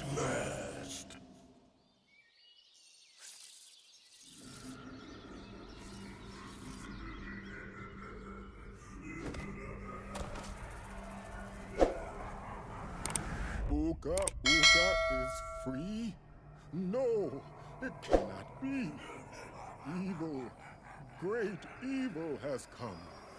at last. Uka is free? No, it cannot be. Evil, great evil has come.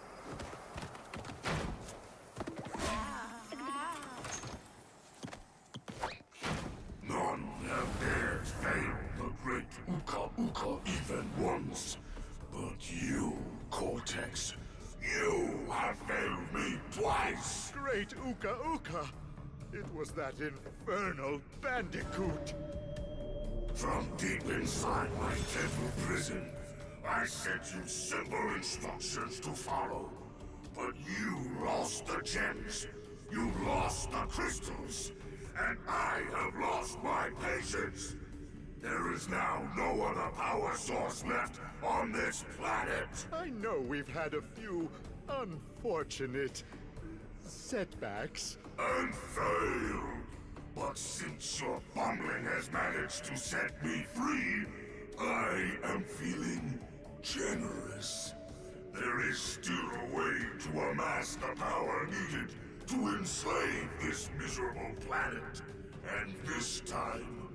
None have dared fail the great Uka even once. But you, Cortex, you have failed me twice! Great Uka! It was that infernal bandicoot! From deep inside my temple prison, I sent you simple instructions to follow. But you lost the gems, you lost the crystals, and I have lost my patience. There is now no other power source left on this planet. I know we've had a few unfortunate setbacks. And failed. But since your bumbling has managed to set me free, I am feeling generous. There is still a way to amass the power needed to enslave this miserable planet. And this time,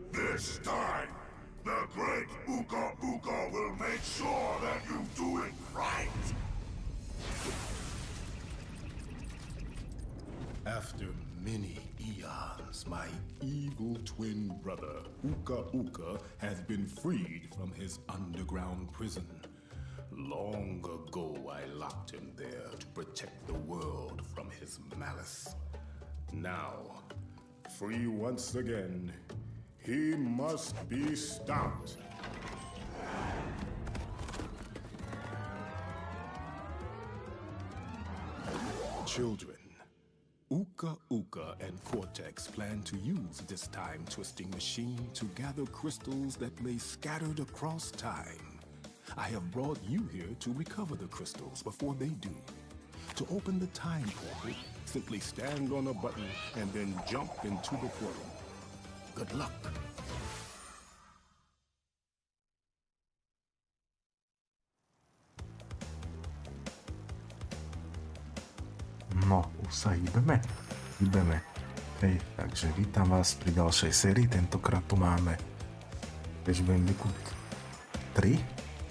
the great Uka will make sure that you do it right. After many eons, my evil twin brother, Uka, has been freed from his underground prison. Long ago, I locked him there to protect the world from his malice. Now, free once again, he must be stopped. Children, Uka and Cortex plan to use this time-twisting machine to gather crystals that lay scattered across time. I have brought you here to recover the crystals before they do. To open the time portal, simply stand on a button and then jump into the portal. Good luck. No, už sa hýbeme. Hej, takže vítam vás pri ďalšej sérii. Tentokrát tu máme Crash Bandicoot 3.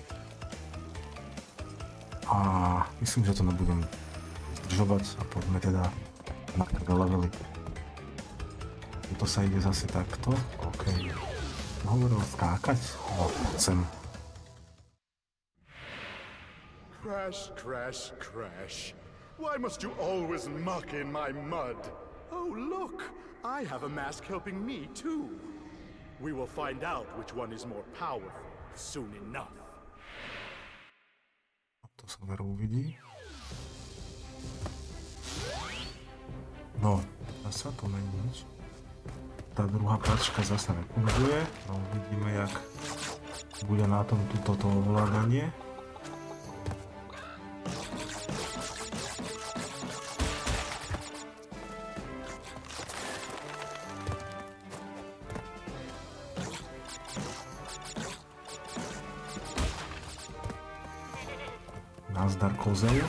A myslím, že to nebudem zdržovať a poďme teda na prvé levely. To sa ide zase takto. OK. Hovoril skákať? No, chcem. Crash. Why must you always muck in my mud? Oh, look! I have a mask helping me, too. We will find out which one is more powerful soon enough. To sa veru uvidí. No, zasa to není nič. Tá druhá pačka zasa nefunguje. No, uvidíme, jak bude na tom toto ovládanie. Nazdar kozel.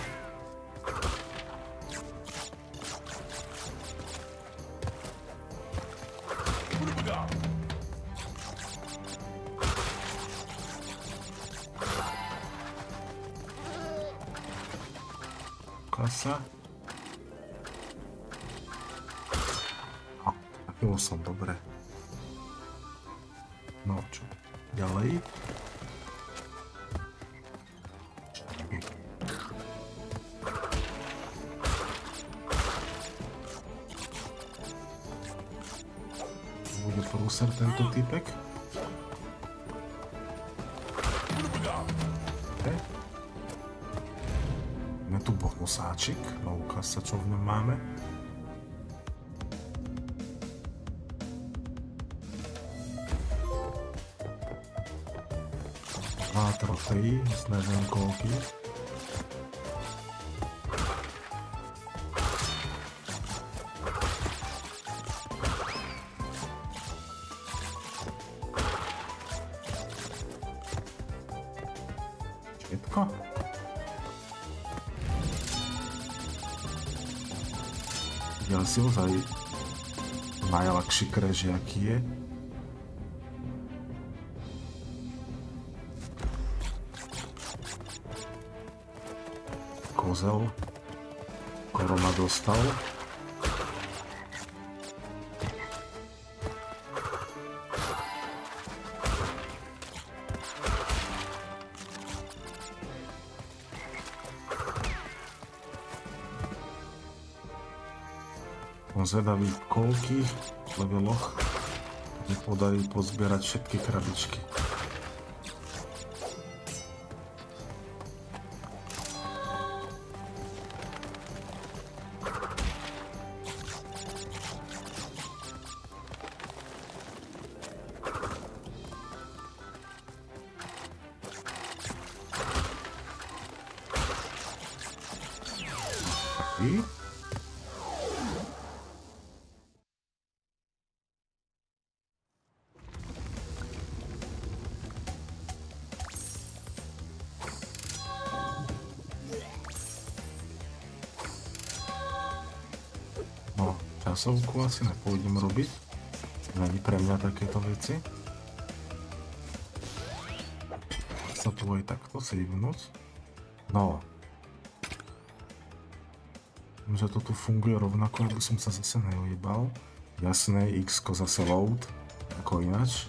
Kasa. Trafilo som dobre. No čo, ďalej. Bude prúser tento typek. Okay. Máme tu bonusáčik, no ukáž sa, čo v ňom máme. Dva trofejí, neviem koľky. vozítko? Ja si ozaj najľahší krež, aký je. Kozel. Korona dostal. Zvedavý, v koľkých leveloch mi podarí pozbierať všetky krabičky. Časovku asi nepôjdem robiť. Není pre mňa takéto veci. Sa tu aj takto savenúť. No. Že to tu funguje rovnako, aby som sa zase neojebal. Jasné, X-ko zase load. Ako ináč.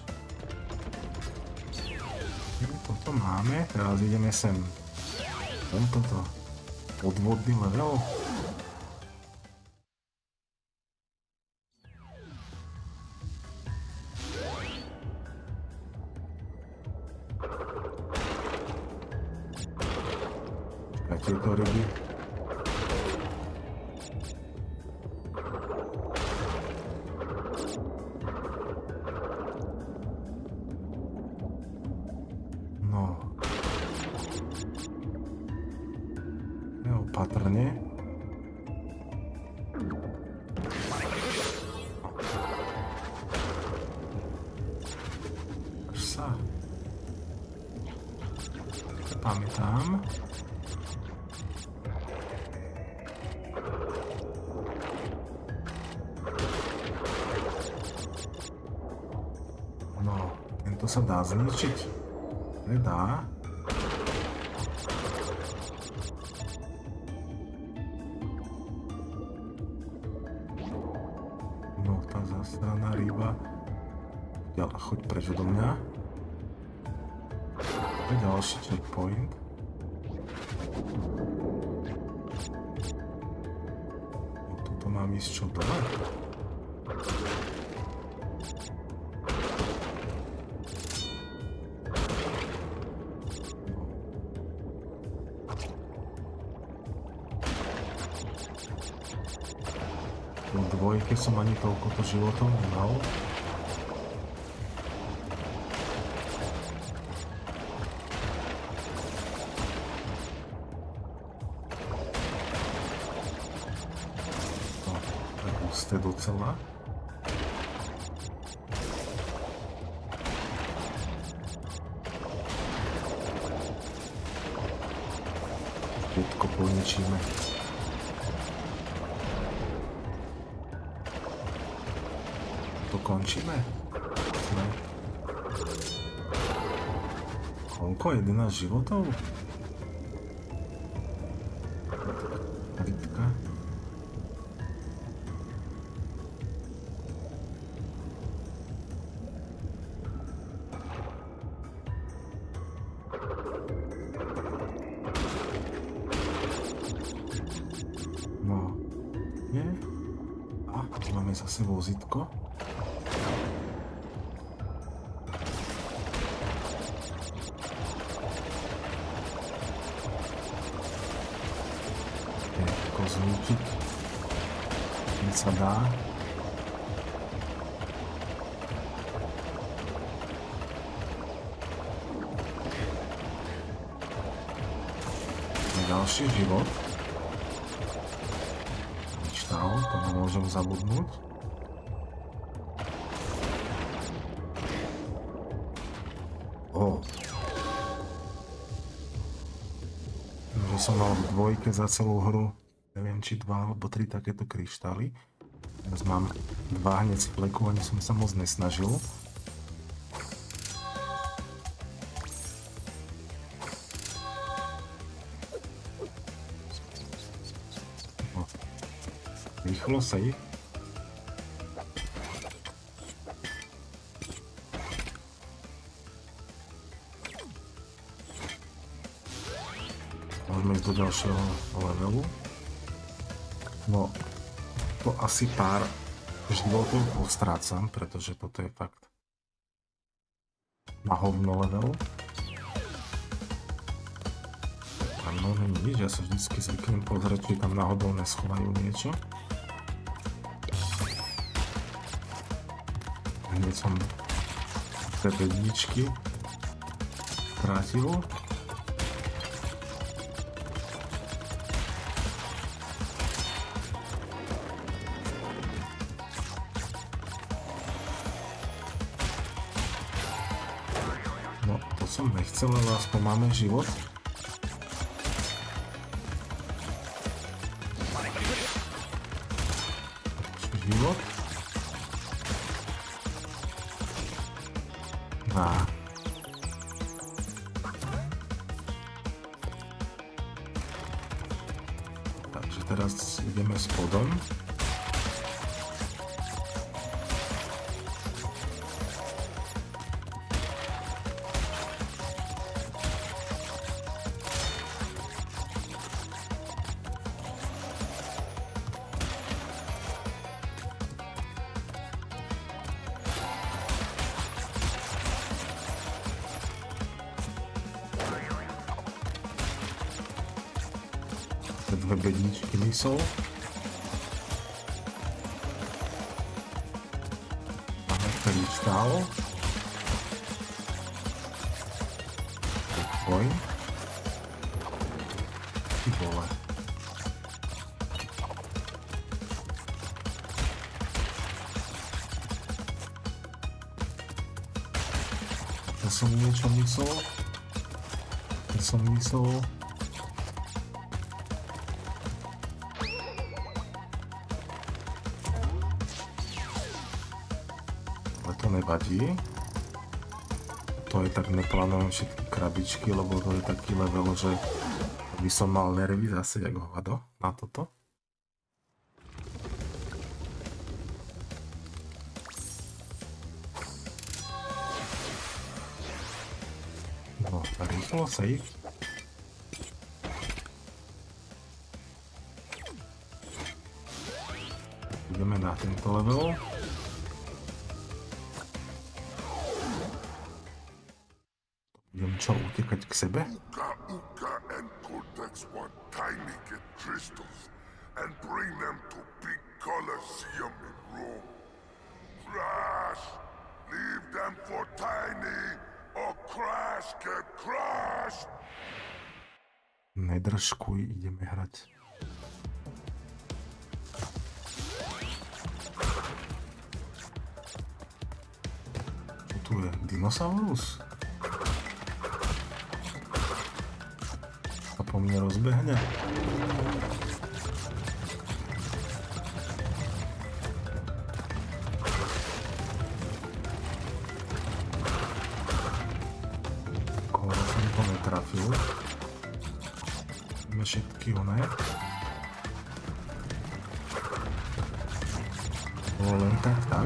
Toto máme. Teraz ideme sem. Toto. Podvodný level. Tieto ryby. No. Neopatrne. Až sa. Pamätám. To sa dá zničiť? Nedá. No, tá zasraná ryba. Ďalej, choď preč odo mňa. To je ďalší checkpoint. No, tuto mám ísť čo dole? Dvojke som ani toľkoto životov nemal. No, tak husté docela. Všetko poničíme. To končíme? Ne. Koľko? 11 životov? Rytka. No. Nie? A, tu máme zase vozítko. Zničiť. Keď sa dá. Ďalší život. Čtál, to nemôžem zabudnúť. som mal v dvojke za celú hru, neviem či 2 alebo 3 takéto kryštály. Teraz mám 2 hneď z fleku, ani som sa moc nesnažil. No. Rýchlo save. Môžeme ísť do ďalšieho levelu. No, to asi pár životov postrácam, pretože toto je fakt na hovno level. Tam no není nič, ja sa vždycky zvyknem pozrieť, či tam náhodou neschovajú niečo. Hneď som tie pedničky strátil. Som nechcel, ale aspoň máme život. Život. A. Takže teraz ideme spodom. Dve bedničky mysol. Máme kryštál. Bitcoin. Ty vole. Ja som niečo myslel. To nevadí. To aj tak neplánujem všetky krabičky, lebo to je taký level, že by som mal nervy zase jak hovado na toto. No, rýchlo save. Ideme na tento level. Idem čo, utekať k sebe? Uka and Cortex want Tiny get crystals and bring them to big Colosseum in Rome. Crash! Leave them for Tiny or Crash get crushed! Nedržkuj, ideme hrať. Čo tu je? Dinosaurus? A po mne rozbehne? Skoro som to netrafil. Máme všetky oné. Bolo len tak.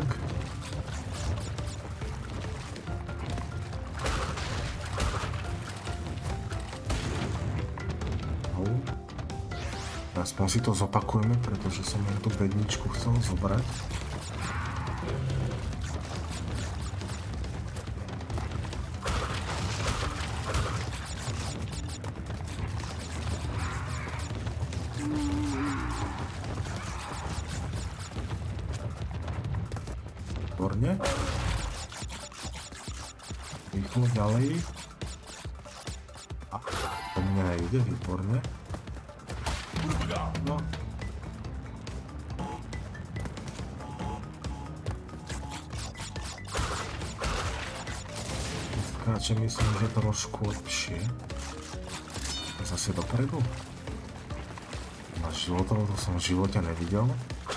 Aspoň si to zopakujeme, pretože som len tú bedničku chcel zobrať. Výborne. Rýchlo ďalej. A to mňa nejde, výborne. No. Skáče myslím, že trošku lepšie. Zase dopredu. životov, to som v živote nevidel.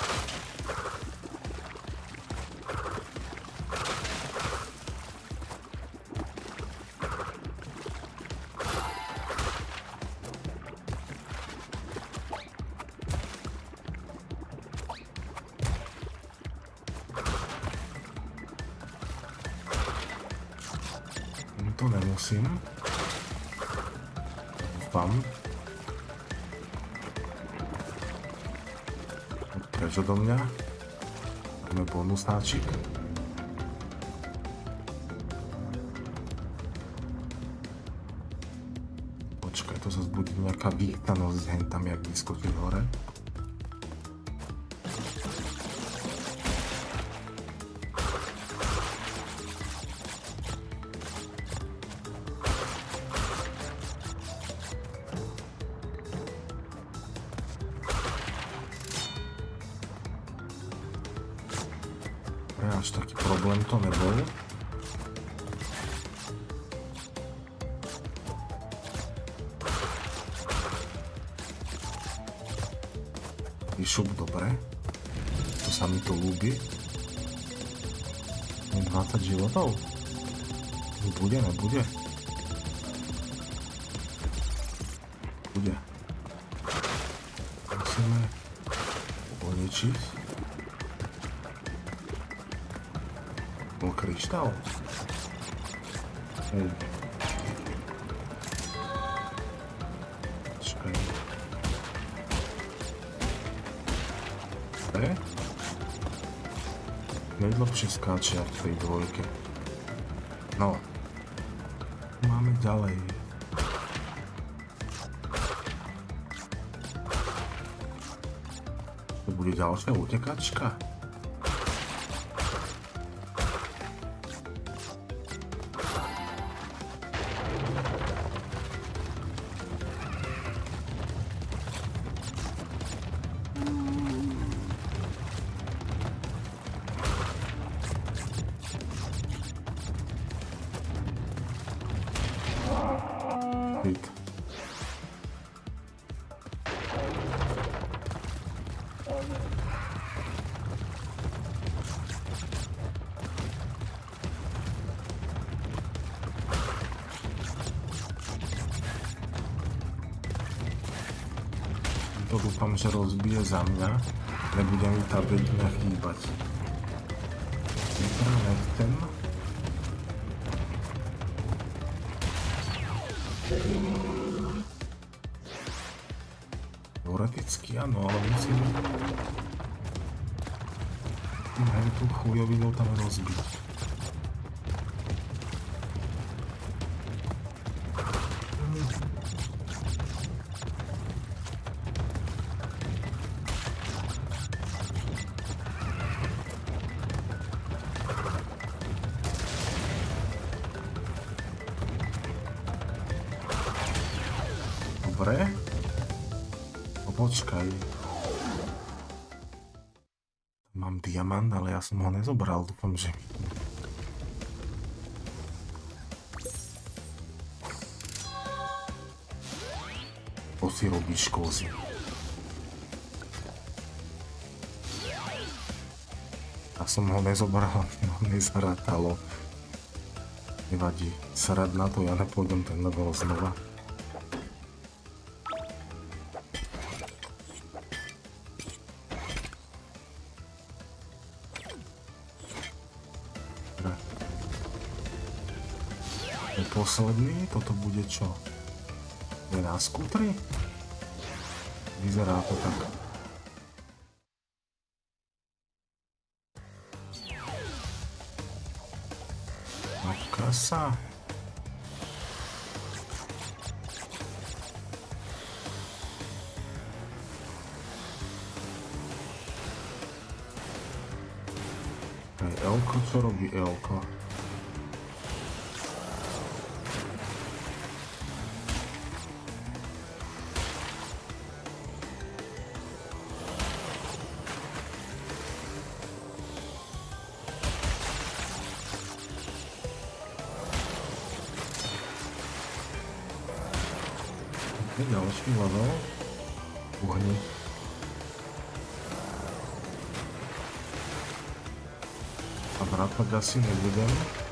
To nemusím. Dúfam. Preč odo mňa? Máme bonusáčik. Počkaj, to zase bude nejaká vítanosť hen tam, jak vyskočiť hore. Až taký problém to nebol. Vyšup, dobre. To sa mi to ľúbi. 20 životov. Bude, nebude? Bude. Musíme poličiť. Bol kryštál? Hej. Počkaj. Najdlhšie skáčia v tej dvojke. No. Máme ďalej. To bude ďalšia utekačka? To dúfam, že rozbije za mňa. Nebude mi tá bedňa chýbať. Vypráve ten. Teoreticky áno, ale musím aj tú chujovinu tam rozbiť. Dobre. No počkaj. Mám diamant, ale ja som ho nezobral, dúfam, že... To si robíš, kozy. Ja som ho nezobral, no nezarátalo. Nevadí, srad na to, ja nepôjdem ten level znova. Posledný, toto bude čo? Je na skútri? Vyzerá to tak. No kasa. Aj Elko, čo robí Elko? Ďalší level. Uhni. vrátať asi nebudem.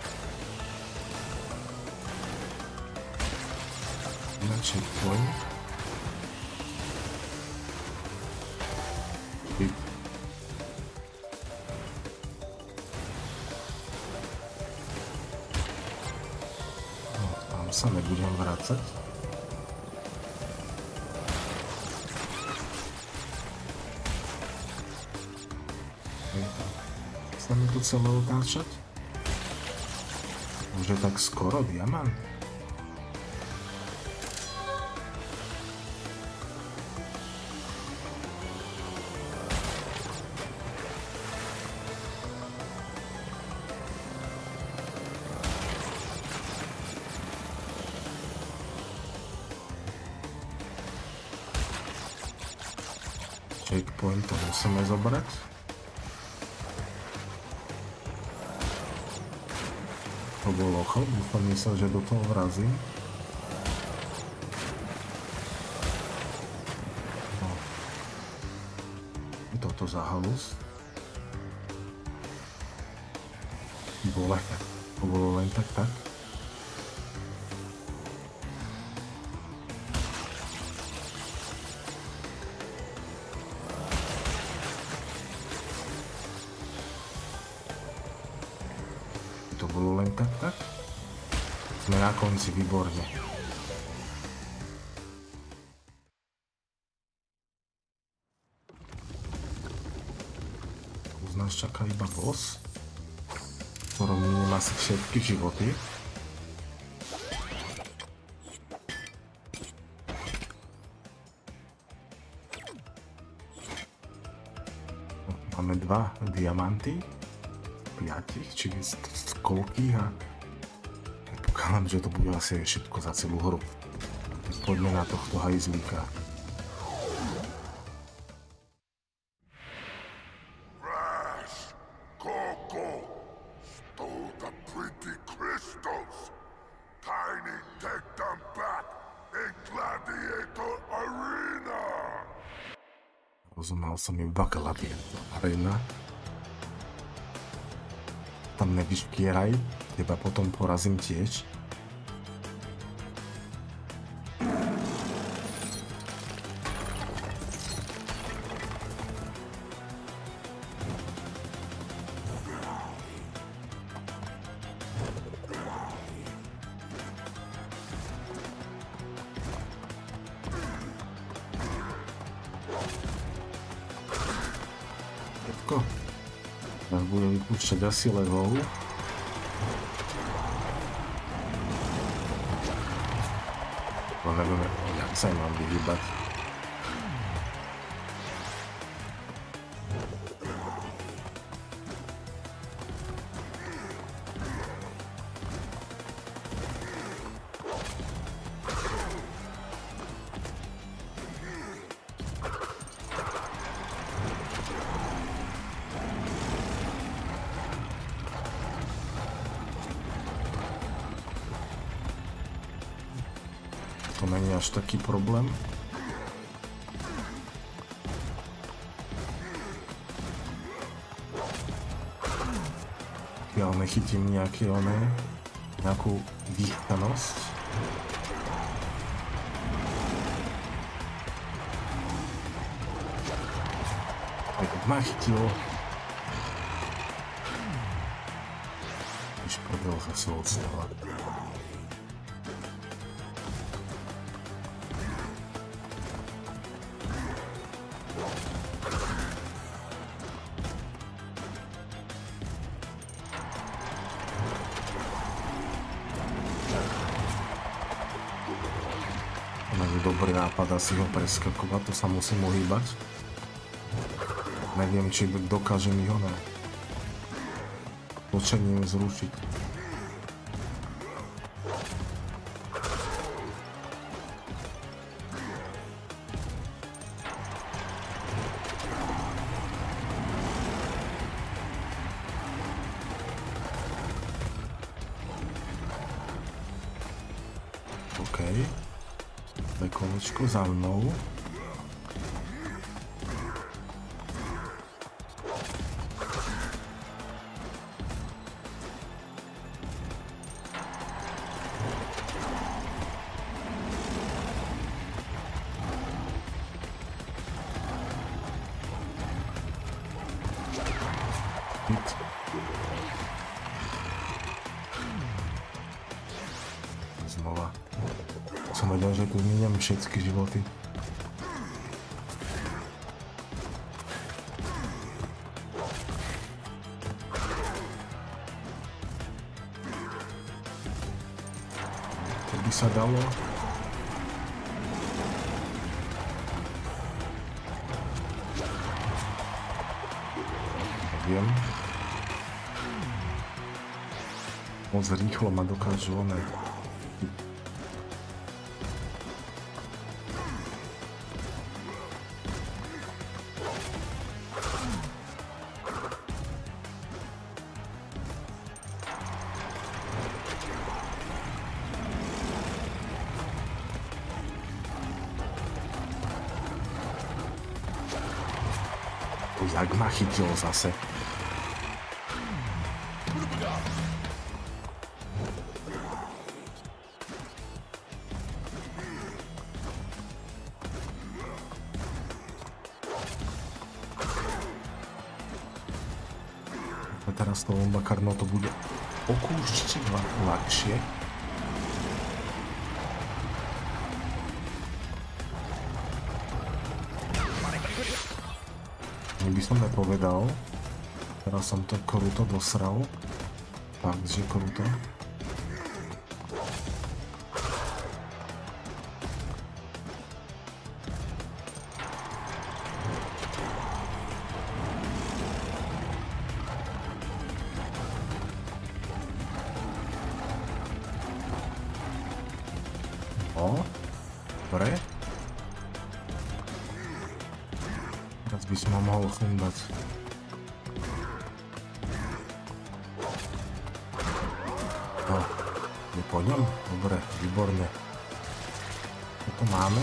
Na checkpoint. No, tam sa nebudem vrácať. Sa mi tu celé otáčať? Už je tak skoro diamant? Checkpoint to musíme zobrať. To bolo chlp, som myslel, že do toho vrazím. No. Je toto za halus. To bolo len tak. To bolo len tak. Sme na konci, výborne. Už nás čaká iba boss, ktorom miniem asi všetky životy. Máme 2 diamanty. 5, či z koľkých a predpokladám, že to bude asi všetko za celú hru. Poďme na tohto hajzlíka. Rash, Coco, stole the pretty crystals. Tiny, take them back in Gladiator Arena. Rozumal som iba Gladiator Arena. Tam nevyškieraj, teba potom porazím tiež. Všetko. Tak budem vypúšťať asi level. No neviem, jak sa im mám vyhýbať. To není až taký problém. Ja nechytím nejakú výchtanosť. Aj to ma chytilo. Už prdel zase odstala. Dobrý nápad asi ho preskakovať, to sa musím uhýbať. Neviem, či dokážem ich točením zrušiť. OK. Kolečko za mnou. Hit. Znova. Som vedel, že tu miniam všetky životy. To by sa dalo. Neviem. Moc rýchlo ma dokážu one. Jak ma chytil zase. A teraz to Bakarno to bude o kúsček ľahšie. By som nepovedal. Teraz som to kruto dosral. Fakt, že kruto. O, dobre. Teraz by som ho mohol fundať. No, je po ňom? Dobre, výborne. Čo tu máme?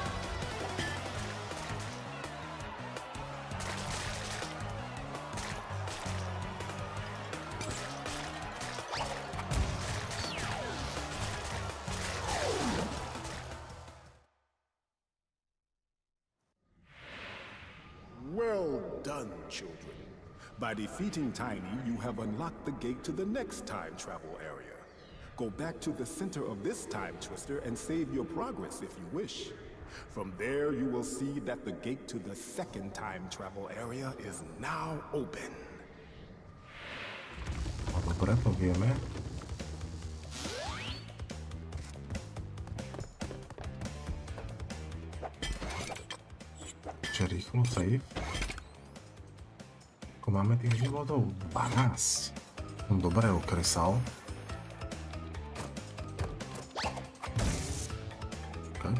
Well done, children. By defeating Tiny, you have unlocked the gate to the next time travel area. Go back to the center of this time twister and save your progress if you wish. From there, you will see that the gate to the second time travel area is now open. Dobre, to vieme. Čiže rýchlo save. Ako máme tých životov? 12. Som dobre okresal. Tak.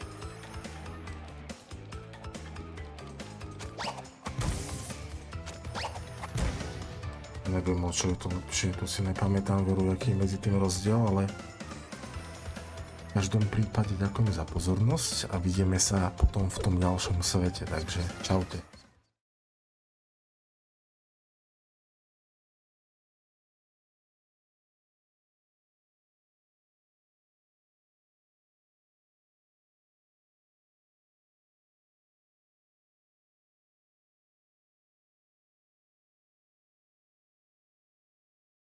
Neviem, čo je to lepšie, to si nepamätám veru, aký je medzi tým rozdiel, ale v každom prípade ďakujem za pozornosť a vidíme sa potom v tom ďalšom svete, takže čaute.